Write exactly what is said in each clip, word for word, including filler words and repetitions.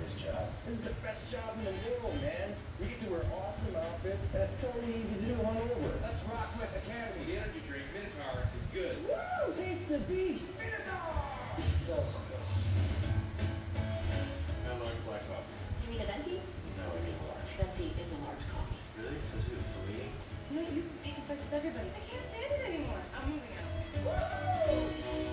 this job. This is the best job in the world, man. We get to wear awesome outfits, and it's totally easy to do hungover. That's Rock West Academy. The energy drink, Minotaur, is good. Woo! Taste the beast! Minotaur! Oh, God. How large black coffee? Do you mean a venti? No, I mean a large. Venti is a large coffee. Really? Says who? Fellini? You know, you make effects with everybody. I can't stand it anymore. I'm moving out. Woo!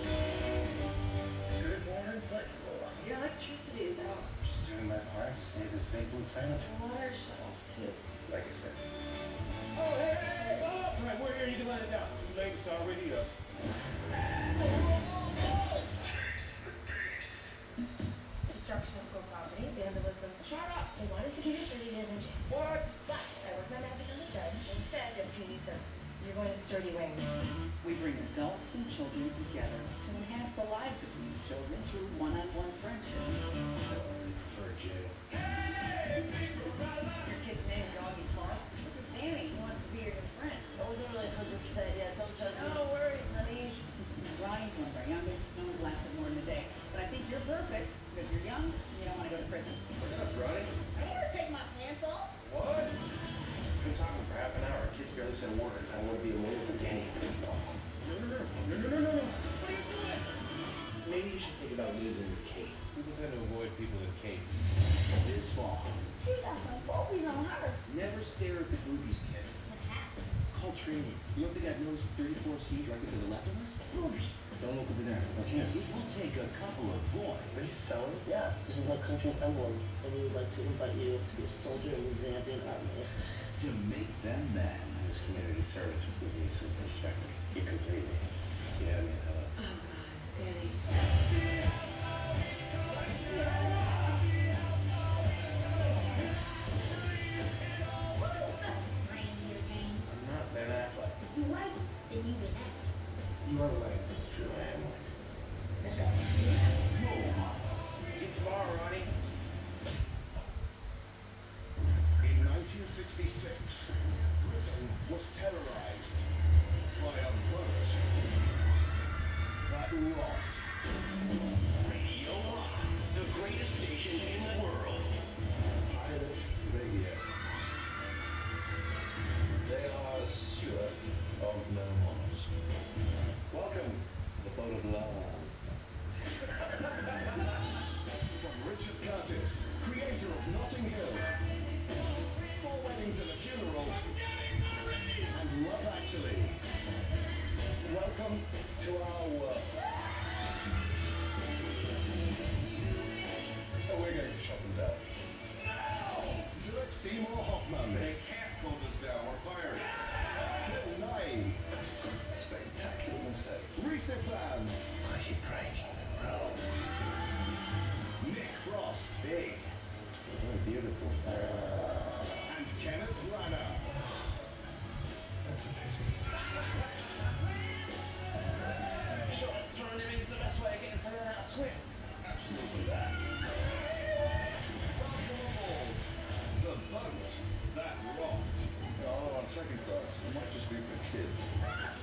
Good morning, Flexible. Your electricity is out. Just doing my part to save this big blue planet. The water shut off, too. Like I said. Oh, hey, hey, hey! Oh, try we're here. You can let it down. Too late. It's already up. Destruction of school property. Vandalism. Shut up! They wanted to give you thirty days in jail. What? But I worked my magic on the judge instead of community service. You're going to Sturdy Wing. We bring adults and children together to enhance the lives of these children through one-on-one friendships. I prefer jail. Your kid's name is Augie Fox. This is Danny. He wants to be your new friend. I wasn't really one hundred percent yet. Don't judge me. No worries, honey. Ronnie's one of our youngest. No one's lasted more than a day. But I think you're perfect because you're young and you don't want to go to prison. What's up, Ronnie? I want to take my pants off. What? Been talking for half an hour. Kids barely said a word. I want to be a lawyer for Danny. No, no, no, no, no, no, no, no. What are you doing? Maybe you should think about losing your cape. People tend to avoid people in capes. This fall. She got some boobies on her. Never stare at the boobies, kid. What happened? It's called training. You don't think I've noticed thirty-four C's right to the left of us? Boobies. Don't look over there. Okay. It will take a couple of boys. Are you selling? Yeah, this is my country emblem, and we would like to invite you to be a soldier in the Zambian army. To make them men. This community service has given me some perspective. You complete me. Yeah, I mean, hello. Oh, God. Danny. What's up, reindeer game? I'm not Ben Affleck. You like it, then you been at it. You are right. It's true. I am like. Let's go. See you tomorrow, Ronnie. In nineteen sixty-six, Britain was terrorized by a boat that rocked. Radio Rock, the greatest station in the world. Pirate Radio. They are Stuart of no Mars. Welcome. The boat of love. From Richard Curtis, creator of Notting Hill, Four Weddings and a Funeral, and Love Actually. Welcome to our world. So we're going to shut them down. Philip Seymour Hoffman. They can't hold us down. We're fired. Bill Nye. Spectacular mistake. Reese Fans. Are you breaking the rules? Nick Frost. Big. Oh, beautiful. And Kenneth Branagh. That's a pity. Sure, throwing him is the best way of getting to learn how to swim. Absolutely that. Welcome aboard the boat that rocked. Oh, on second thoughts, it might just be for kids.